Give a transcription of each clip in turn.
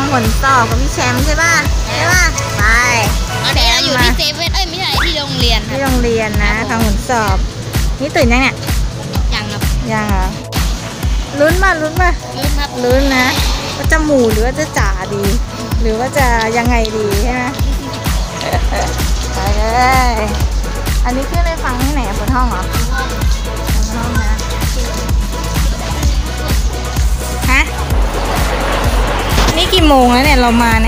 ผลสอบกับพี่แชมป์ใช่ป่ะไปตอนนี้เราอยู่ที่เซเว่นไม่ใช่ที่โรงเรียนที่โรงเรียนนะทำผลสอบนี่ตื่นยังเนี่ยยังครับยังเหรอลุ้นป่ะลุ้นครับลุ้นนะว่าจะหมู่หรือว่าจะจ่าดีหรือว่าจะยังไงดีใช่ไหมไปเลยอันนี้ขึ้นไปฟังที่ไหนบนห้องเหรอบนห้องนะฮะนี่กี่โมงแล้วเนี่ยเรามาเนี่ย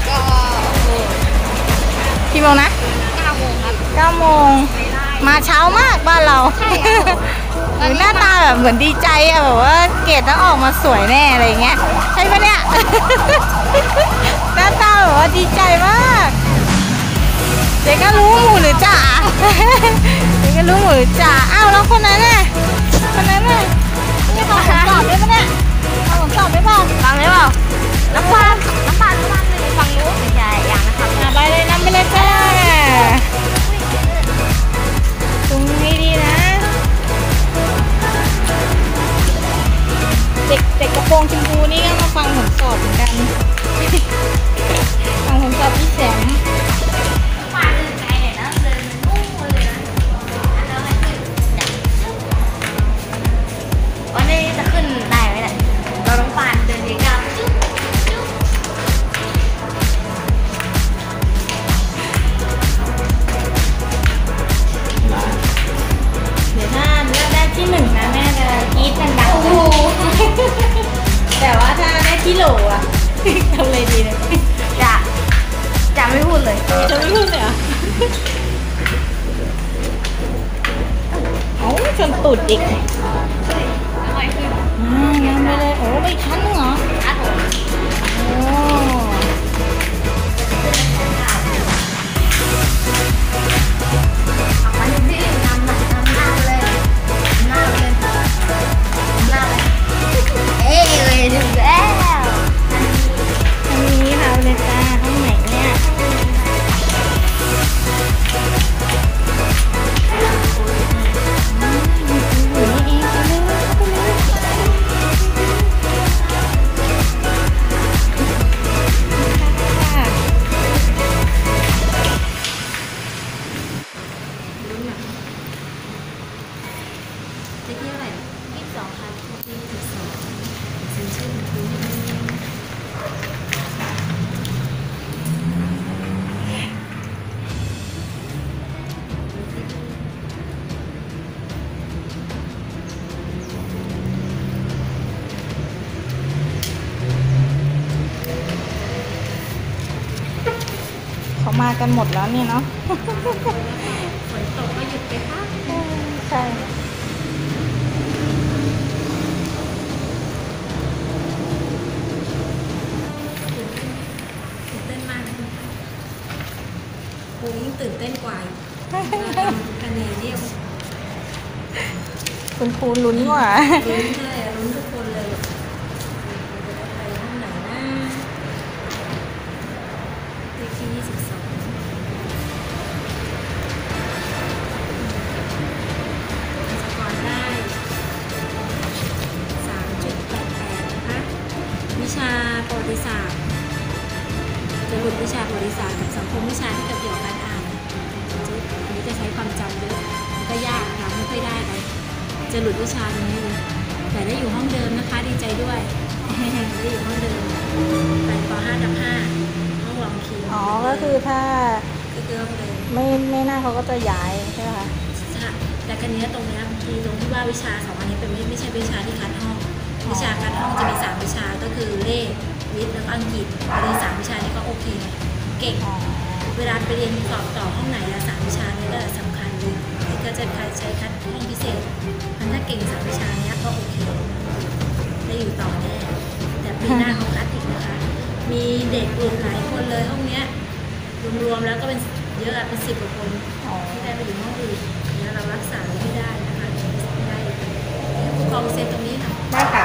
กี่โมงนะ 9 โมงครับ 9 โมงมาเช้ามากบ้านเราหรือหน้าตาแบบเหมือนดีใจอะแบบว่าเกรดต้องออกมาสวยแน่อะไรเงี้ยใช่ปะเนี่ยหน้าตาแบบว่าดีใจมากเด็กก็รู้หมู่หรือจ่าเด็กก็รู้หมู่หรือจ่าอ้าวแล้วคนนั้นน่ะนี่ฟังผมตอบได้ปะเนี่ยฟังผมตอบได้เปล่าน้ำปานเลยฟังรู้ไม่ใช่อย่างนะครับไปเลยนำไปเลยจ้าตรงนี้ดีนะเด็กกระโปรงชมพูนี่ก็มาฟังผลสอบเหมือนกันฟังผลสอบพี่แสมวันนี้จะขึ้นได้ไหมเนี่ยเราต้องปั่นเดินเองครับเดี๋ยวถ้าได้ที่1นะแม่จะกรี๊ดดังๆแต่ว่าถ้าได้ที่โหลอะทำเลยดีเลยจะไม่พูดเลยจะไม่พูดเลยเหรอโอ้ชนตูดอีกงั้นไปเลยโอ้ไปชั้นนึงเหรอโอ้มากันหมดแล้วเนี่ยเนาะฝนตกก็หยุดไปพักใช่ตื่นเต้นมากครูยิ่งตื่นเต้นกว่าคะแนนเนี่ยคุณครูลุ้นกว่าลุ้นเลยลุ้นทุกคนเลยไปห้องไหนนะเลขที่22วิชาประวัติศาสตร์จะหลุดวิชาประวัติศาสตร์กับสังคมวิชาที่เกี่ยวกับการอ่านอันนี้จะใช้ความจำเยอะก็ยากทำไม่ค่อยได้เลยจะหลุดวิชาตรงนี้เลยแต่ได้อยู่ห้องเดิมนะคะดีใจด้วยได้อยู่ห้องเดิมไปป.5 ทับ 5ห้องรองคีอ๋อก็คือถ้าก็คือห้องเดิมไม่น่าเขาก็จะย้ายใช่ไหมคะใช่แต่กันนี้ตรงนี้ทีตรงที่ว่าวิชา2 อันนี้เป็นไม่ใช่วิชาที่คัดห้องวิชาการห้องจะมี3 วิชาก็คือเลขวิทย์แล้วก็อังกฤษเรียน3 วิชานี้ก็โอเคเก่งเวลาไปเรียนสอบต่อห้องไหนละ3 วิชานี้ก็สำคัญเลยที่ก็จะใช้คัดห้องพิเศษมันถ้าเก่ง3 วิชานี้ก็โอเคได้อยู่ต่อแน่แต่ปีหน้าเขาคัดอีกนะคะมีเด็กกลุ่มหลายคนเลยห้องนี้รวมๆแล้วก็เป็นเยอะเป็น10 กว่าคนที่ได้ไปอยู่ห้องอื่นแล้วเรารักษาไม่ได้นะคะไม่ได้ผู้ปกครองเซ็นตรงนี้ค่ะได้ค่ะ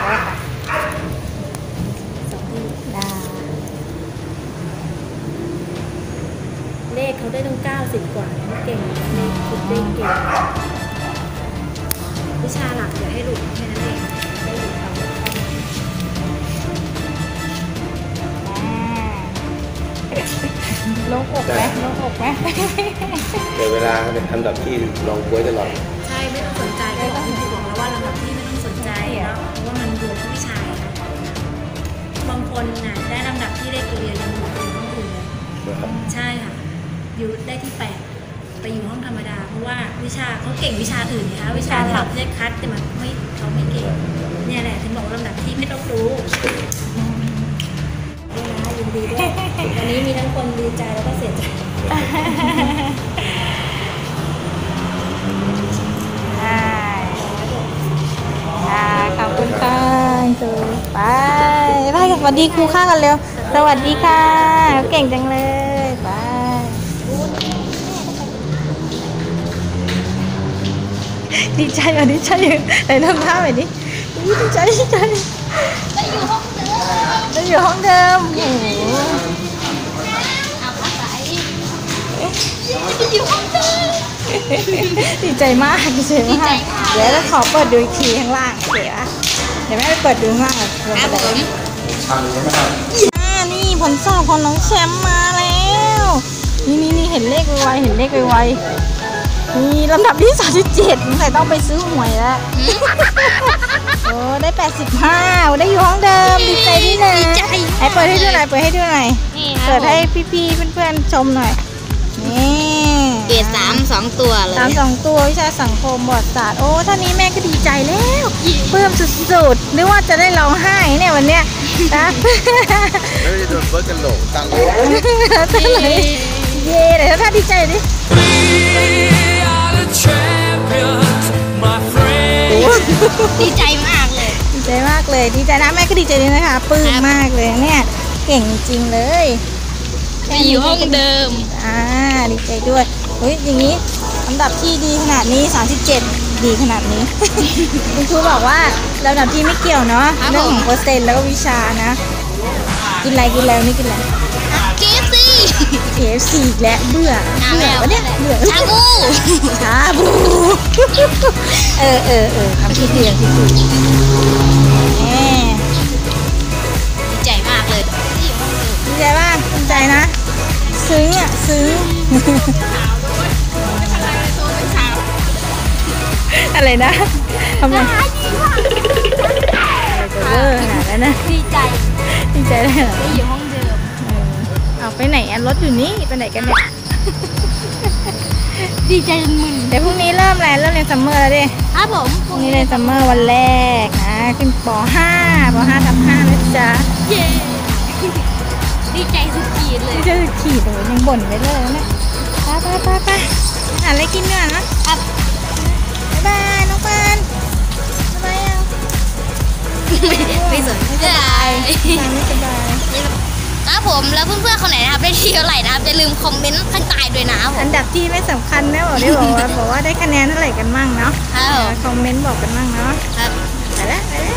เลขเขาได้ตั้ง90 กว่าเก่งคิดได้เก่งวิชาหลักอย่าให้หลุดแค่นั้นเองได้หลุดเอาลงอกไหมลงอกไหมเดี๋ยวเวลาอันดับที่ลองบ๊วยตลอดใช่ไม่ต้องสนใจก็บอกคุณครูบอกแล้วว่าลำดับที่ไม่ต้องสนใจเนาะเพราะว่ามันรวมทุกวิชานะบางคนน่ะได้ลำดับที่เลขตัวเดียวยังอยู่ห้องอื่นเลยนะครับใช่ค่ะอยู่ได้ที่8ไปอยู่ห้องธรรมดา เพราะว่าวิชาเขาเก่งวิชาอื่นนะคะวิชาที่เราได้คัดแต่มันไม่เขาไม่เก่งเนี่ยแหละถึงบอกว่าลำดับที่ไม่ต้องรู้ยินดีด้วยวันนี้มีทั้งคนดีใจแล้วก็เสียใจขอบคุณค่ะครูไปกันสวัสดีครูข้ากันเร็วสวัสดีค่ะเก่งจังเลยไปดีใจอ่ะดีใจไหนทำท่าแบบนี้ดีใจได้อยู่ห้องเดิมโอ้โหดีใจมากเดี๋ยวเราขอเปิดดูอีกทีข้างล่างโอเคปะเดี๋ยวแม่ไปเปิดดูข้างล่างนี่ผลสอบของน้องแชมป์มาแล้วนี่เห็นเลขไวๆนี่ลำดับที่37ใส่ต้องไปซื้อหวยแล้วโอ้ได้85ได้อยู่ห้องเดิมดีใจด้วยนะให้เปิดให้ดูหน่อยเปิดให้พี่ๆเพื่อนๆชมหน่อยนี่เกรด3 2 ตัวเลย 2 ตัววิชาสังคมประวัติศาสตร์โอ้ท่านี้แม่ก็ดีใจแล้วปลื้มสุดๆนึกว่าจะได้ร้องไห้เนี่ยวันเนี้ยนะแล้วจะโดนเบิร์กกันโหลตังเลยเย่เดี๋ยวถ้าดีใจดิดีใจมากเลยดีใจนะแม่ก็ดีใจด้วยนะคะปลื้มมากเลยเนี่ยเก่งจริงเลยไปอยู่ห้องเดิมดีใจด้วยเฮ้ยอย่างนี้ลำดับที่ดีขนาดนี้37ดีขนาดนี้ คุณครูบอกว่าลำดับที่ไม่เกี่ยวเนาะเรื่องของเปอร์เซ็นต์แล้วก็วิชานะกินอะไรนี่กินอะไรKFC อีกแล้วเบื่อวะเนี่ยเบื่อชาบูทำคิดดีดีใจมากเลยดีใจมากดีใจนะซึ้งอะไรนะทำไมขนาดนั้นนะดีใจเลยเหรออยู่ห้องเดิมเอาไปไหนรถอยู่นี่ไปไหนกันเนี่ยดีใจจนมึนเดี๋ยวพรุ่งนี้เริ่มเรียนซัมเมอร์แล้วดิครับผมพรุ่งนี้เรียนซัมเมอร์วันแรกนะขึ้นป .5 ทับ 5นะจ๊ะเย้ดีใจสุดขีดเลยยังบ่นไปเลยนะไปหาอะไรกินก่อนนะครับบ๊ายบายน้องปานบ๊ายบายยังไม่สนไม่สบายครับผมแล้วเพื่อนๆคนไหนนะครับได้ที่เท่าไหร่นะครับอย่าลืมคอมเมนต์ข้างใต้ด้วยนะอันดับที่ไม่สำคัญนะบอกว่าได้คะแนนเท่าไหร่กันมั่งเนาะคอมเมนต์บอกกันมั่งเนาะไปแล้ว